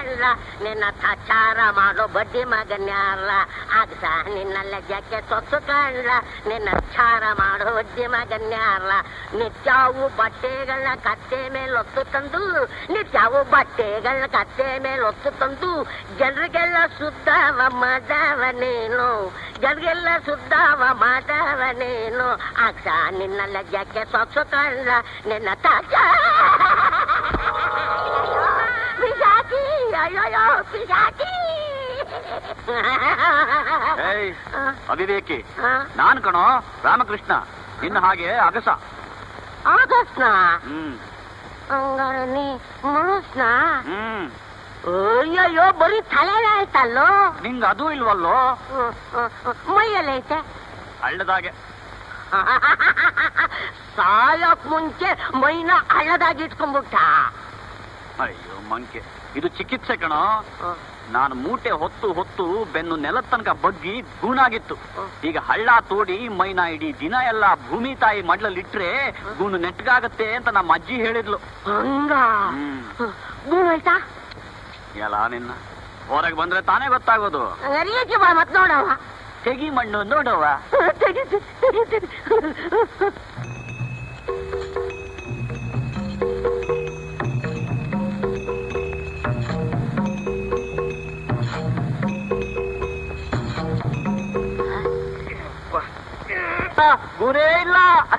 ಕಳ್ಳ ನಿನ್ನ ತಾಚಾರ ಮಾಡೋ ಬಡ್ಡಿ ಮಗನ್ಯಾರ ಆಗ್ಸ ನಿನ್ನ ಲಜ್ಜಕ್ಕೆ ಸೊತ್ತು ಕಳ್ಳ ನಿನ್ನ ಚಾರ ಮಾಡೋ ಬಡ್ಡಿ ಮಗನ್ಯಾರ ನಿತ್ಯಾವು ಬಟ್ಟೆಗಳನ್ನ ಕತ್ತೆ ಮೇಲೆ ಒತ್ತು ತಂದು ನಿತ್ಯಾವು ಬಟ್ಟೆಗಳನ್ನ ಕತ್ತೆ ಮೇಲೆ ಒತ್ತು ತಂದು ಜನರಿಗೆಲ್ಲ ಶುದ್ಧವ ಮಾಡವ ನೀನು ಜನರಿಗೆಲ್ಲ ಶುದ್ಧವ ಮಾಡವ ನೀನು ಆಗ್ಸ ನಿನ್ನ ಲಜ್ಜಕ್ಕೆ ಸೊತ್ತು ಕಳ್ಳ ನಿನ್ನ ತಾಚ ಪಿಶಾಚಿ ಅಯ್ಯೋ ಪಿಶಾಚಿ ಅವಿವೇಕಿ ನಾನ್ ಕಣೋ ರಾಮಕೃಷ್ಣ ಇನ್ನು ಹಾಗೆ ಅಗಸ ಆಗಸ್ನ ಹಂಗಾರೆ ನೀ ಮನುಷ್ನ ಅಯ್ಯಯ್ಯೋ ಬರೀ ತಲೆನೇ ಆಯ್ತಲ್ಲೋ ನಿಂಗ ಅದು ಇಲ್ವಲ್ಲೋ ಮೈಯಲ್ಲೈತೆ ಹಳ್ಳದಾಗೆ ಸಾಯಕ್ ಮುಂಚೆ ಮೈನ ಹಳ್ಳದಾಗಿ ಇಟ್ಕೊಂಡ್ಬಿಟ್ಟ ಅಯ್ಯೋ ಮಂಕೆ ಇದು ಚಿಕಿತ್ಸೆ ಕಣೋ ನಾನು ಮೂಟೆ ಹೊತ್ತು ಹೊತ್ತು ಬೆನ್ನು ನೆಲದ ತನಕ ಬಗ್ಗಿ ಗೂಣಾಗಿತ್ತು ಈಗ ಹಳ್ಳ ತೋಡಿ ಮೈನ ಇಡೀ ದಿನ ಎಲ್ಲ ಭೂಮಿ ತಾಯಿ ಮಡ್ಲಲ್ಲಿಟ್ರೆ ಗೂಣು ನೆಟ್ಗಾಗತ್ತೆ ಅಂತ ನಮ್ಮ ಅಜ್ಜಿ ಹೇಳಿದ್ಲು ಹಂಗ ಗೂಣಾಯ್ತಾ ಎಲ್ಲ ನಿನ್ನ ಹೊರಗೆ ಬಂದ್ರೆ ತಾನೇ ಗೊತ್ತಾಗೋದು ಮತ್ ನೋಡವ ತೆಗಿ ಮಣ್ಣು ನೋಡವ ಗುರೇ ಇಲ್ಲ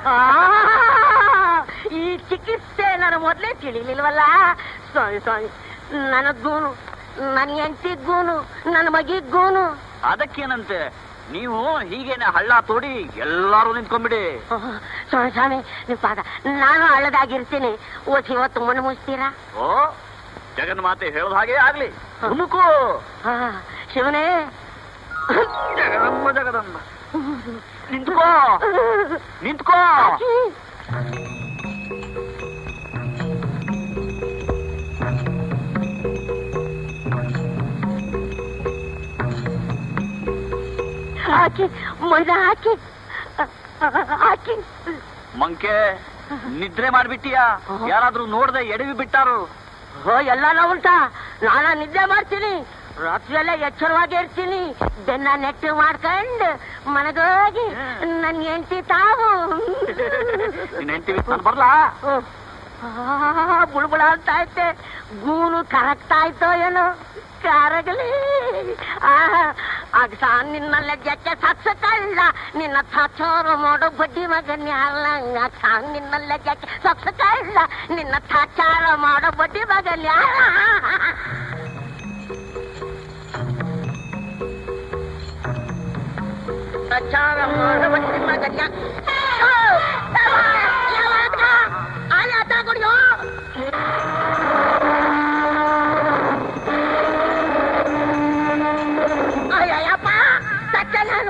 ಈ ಚಿಕಿತ್ಸೆ ನಾನು ಮೊದಲೇ ತಿಳಿಲಿಲ್ವಲ್ಲ ಸಾರಿ ಸಾರಿ ನನ್ನ ಗೂನು ನನ್ನ ಹೆಂಡತಿಗೂನು ನನ್ನ ಮಗಿಗೂನು ಅದಕ್ಕೇನಂತೆ ನೀವು ಹೀಗೇನೆ ಹಳ್ಳ ತೋಡಿ ಎಲ್ಲಾರು ನಿಂತ್ಕೊಂಡ್ಬಿಡಿ ಸ್ವಾಮಿ ಸ್ವಾಮಿ ನಿಮ್ ಪಾದ ನಾನು ಹಳ್ಳದಾಗಿರ್ತೀನಿ ಇವತ್ತು ಮಣ್ಣು ಮುಚ್ತೀರಾ ಓ ಜಗನ್ಮಾತೆ ಹೇಳೋದು ಹಾಗೆ ಆಗ್ಲಿ ಹುಡುಕು ಶಿವನೇ ಜಗದಮ್ಮ ಜಗದಮ್ಮ ನಿಂತ್ಕೋ ನಿಂತ್ಕೋ ಹಾಕಿ ಮೈದ ಹಾಕಿ ಹಾಕಿ ಮಂಕೆ ನಿದ್ರೆ ಮಾಡ್ಬಿಟ್ಟಿಯಾ ಯಾರಾದ್ರೂ ನೋಡ್ದೆ ಎಡವಿ ಬಿಟ್ಟಾರು ಎಲ್ಲ ಉಂಟಾ ನಾನ ನಿದ್ದೆ ಮಾಡ್ತೀನಿ ರಾತ್ರಿಯೆಲ್ಲ ಎಚ್ಚರವಾಗಿ ಇರ್ತೀನಿ ಬೆನ್ನ ನೆಟ್ಟು ಮಾಡ್ಕೊಂಡು ಮನಗೋಗಿ ನನ್ನ ಹೆಂಡತಿ ತಾವು ಬರ್ಲಾ ಬುಳ್ಬುಳ ಅಂತ ಐತೆ ಗೂನು ಕರಗ್ತಾ ಇತ್ತೋ ಏನೋ ಕರಗಲಿ ಅಗ್ಸ ನಿನ್ನ ಲಜ್ಜಕ್ಕೆ ಸತ್ಸ ಕಳ್ಳ ನಿನ್ನ ತಾಚಾರ ಮಾಡೋ ಬಡ್ಡಿ ಮಗನ್ ಯಾರಲ್ಲ ಅಗ್ಸ ನಿನ್ನ ಲಜ್ಜಕ್ಕೆ ಸತ್ಸ ಕಳ್ಳ ನಿನ್ನ ತಾಚಾರ ಮಾಡೋ ಬಡ್ಡಿ ಮಗನ್ ಯಾರ ತಾಚಾರ ಮಾಡೋ ಬಡ್ಡಿ ಮಗನ್ ಆತ ಕೊಡಿಯೋ ಅಯ್ಯಪ್ಪ ಸತ್ತ ನಾನು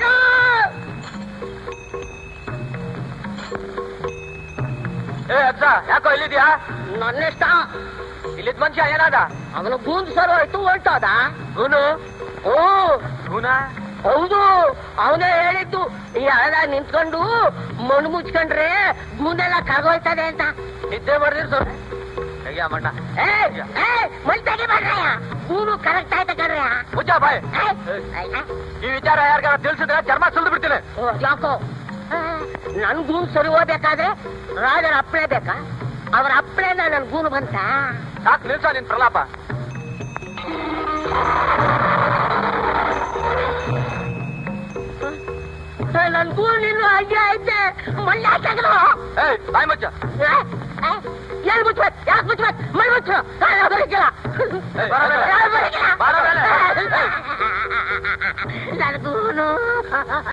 ಅಜ್ಜ ಯಾಕೋ ಇಲ್ಲಿದ್ಯಾ ನನ್ನಿಷ್ಟ ಇಲ್ಲಿದ್ ಮನುಷ್ಯ ಏನಾದ ಅವನು ಗೂಂದು ಸರ್ ಆಯ್ತು ಹೊರಟೋದ ಗೂನು ಓ ಗೂನ ಹೌದು ಅವನೇ ಹೇಳಿದ್ದು ಈ ಹಳದಾಗ ನಿಂತ್ಕೊಂಡು ಮಣ್ಣು ಮುಚ್ಕೊಂಡ್ರೆ ಗೂನೆಲ್ಲ ಕರ್ಗೋಯ್ತದೆ ಅಂತ ನಿದ್ದೆ ಮಾಡಿದ್ರು ಸರ್ ಹೇಗೆ ಮಣ್ಣ ಮಣ್ ತೆಗಿ ಮಾಡ್ರಯ್ಯ ಗೂನು ಕರೆಕ್ಟ್ ಆಯ್ತ ಕಣ್ರಯ್ಯ ಮುಚ್ಚ ಬಾಯ್ ಈ ವಿಚಾರ ಯಾರಿಗಾರ ತಿಳಿಸಿದ್ರೆ ಚರ್ಮ ಸುಲ್ದು ಬಿಡ್ತೀನಿ ಯಾಕೋ ನನ್ ಗೂನು ಸರಿ ಹೋಗ್ಬೇಕಾದ್ರೆ ರಾಜರ ಅಪ್ಪಳೆ ಬೇಕಾ ಅವ್ರ ಅಪ್ಪಳೆನ ನನ್ ಗೂನು ಬಂತ ಯಾಕೆ ನಿಲ್ಸ ನಿನ್ ಪ್ರಲಾಪ ನನ್ ಗೂನು ಇನ್ನು ಅಜ್ಜ ಐತೆ ಮಳ್ಳ ತೆಗೆದು ಬಾಯ್ ಮುಚ್ಚ ಎಲ್ಲಿ ಮುಚ್ಬೇಕು ಯಾಕೆ ಮುಚ್ಬೇಕು ಮಳ್ ಮುಚ್ಚು ಬರೀಕಿಲ್ಲ ನನ್ ಗೂನು